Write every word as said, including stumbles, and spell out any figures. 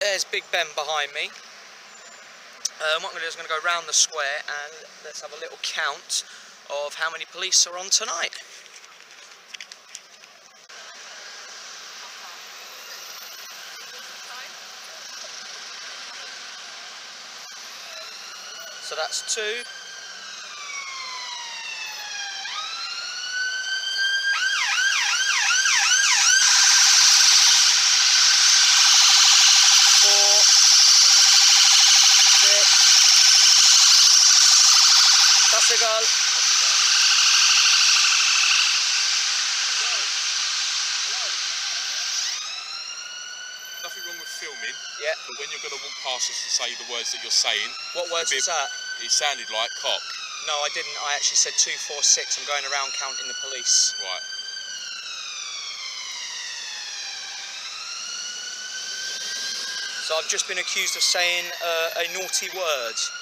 there's Big Ben behind me. Um, what I'm going to do is I'm going to go round the square and let's have a little count of how many police are on tonight. So that's two. Four. Six. That's a goal. Nothing wrong with filming. Yeah. But when you're going to walk past us and say the words that you're saying. What words was that? It sounded like cock. No, I didn't. I actually said two, four, six. I'm going around counting the police. Right. So I've just been accused of saying uh, a naughty word.